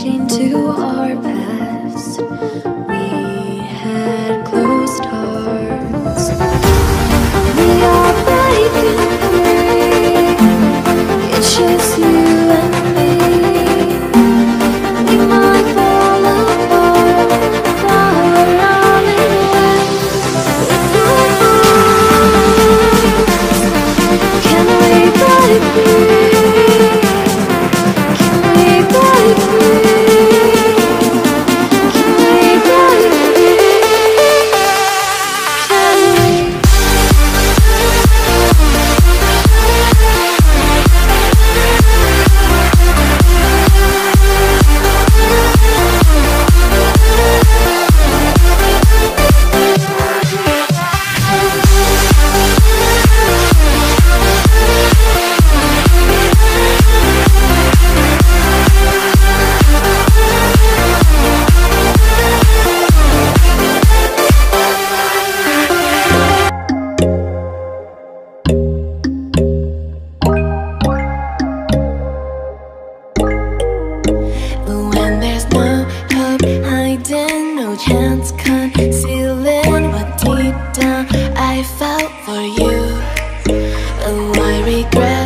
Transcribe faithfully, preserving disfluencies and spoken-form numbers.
pointing to our past. We had closed hearts. We are breaking free. It's just you and me. We might fall apart, flower running away with our hearts. Can we break free? Can we break free? Can we break free? Can we? When there's no hope hiding, no chance concealing what deep down I felt for you. Oh, I regret